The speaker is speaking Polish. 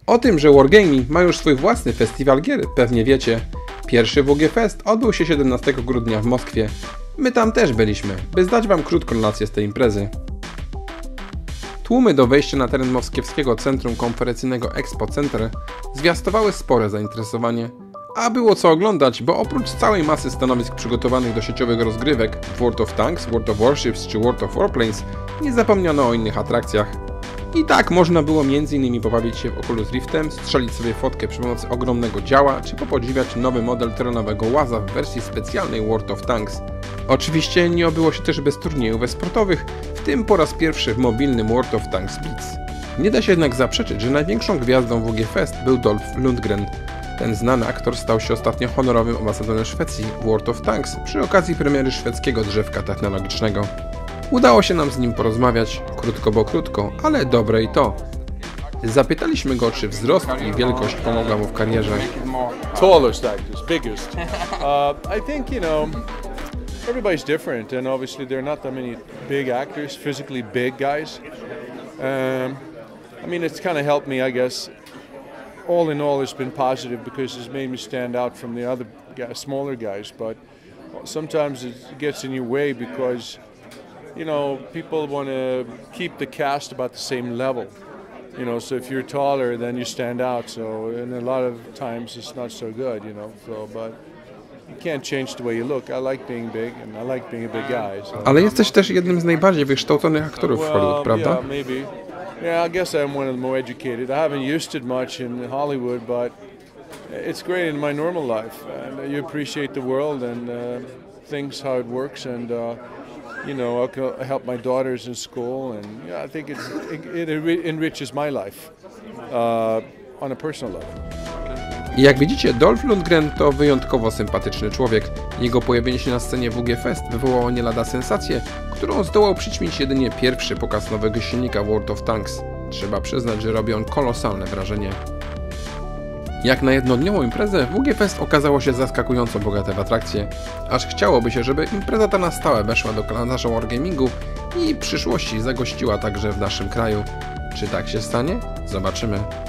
O tym, że Wargaming ma już swój własny festiwal gier, pewnie wiecie. Pierwszy WG Fest odbył się 17 grudnia w Moskwie. My tam też byliśmy, by zdać wam krótką relację z tej imprezy. Tłumy do wejścia na teren moskiewskiego centrum konferencyjnego Expo Center zwiastowały spore zainteresowanie. A było co oglądać, bo oprócz całej masy stanowisk przygotowanych do sieciowych rozgrywek w World of Tanks, World of Warships czy World of Warplanes, nie zapomniano o innych atrakcjach. I tak można było m.in. pobawić się w Oculus Riftem, strzelić sobie fotkę przy pomocy ogromnego działa, czy popodziwiać nowy model terenowego łaza w wersji specjalnej World of Tanks. Oczywiście nie obyło się też bez turniejów e-sportowych, w tym po raz pierwszy w mobilnym World of Tanks Blitz. Nie da się jednak zaprzeczyć, że największą gwiazdą WG Fest był Dolph Lundgren. Ten znany aktor stał się ostatnio honorowym ambasadorem Szwecji w World of Tanks przy okazji premiery szwedzkiego drzewka technologicznego. Udało się nam z nim porozmawiać, krótko bo krótko, ale dobre i to. Zapytaliśmy go, czy wzrost i wielkość pomogła mu w karierze. Tallest actors, biggest. I think, everybody's different, and obviously there are not that many big actors, physically big guys. It's kind of helped me, I guess. All in all, it's been positive because it's made me stand out from the other guys, smaller guys. But sometimes it gets in your way because, people want to keep the cast about the same level. So if you're taller, then you stand out. So, and a lot of times it's not so good, but you can't change the way you look. I like being big and I like being a big guy. So. Ale jesteś też jednym z najbardziej wykształconych aktorów w Hollywood, prawda? Yeah, maybe. Yeah, I guess I'm one of the more educated. I haven't used it much in Hollywood, but it's great in my normal life. And you appreciate the world and things, how it works, and I help my daughters in school, and I think it enriches my life on a personal level. Jak widzicie, Dolph Lundgren to wyjątkowo sympatyczny człowiek. Jego pojawienie się na scenie WG Fest wywołało nie lada sensację, którą zdołał przyćmić jedynie pierwszy pokaz nowego silnika World of Tanks. Trzeba przyznać, że robi on kolosalne wrażenie. Jak na jednodniową imprezę, WG Fest okazało się zaskakująco bogate w atrakcje. Aż chciałoby się, żeby impreza ta na stałe weszła do kalendarza Wargamingu i w przyszłości zagościła także w naszym kraju. Czy tak się stanie? Zobaczymy.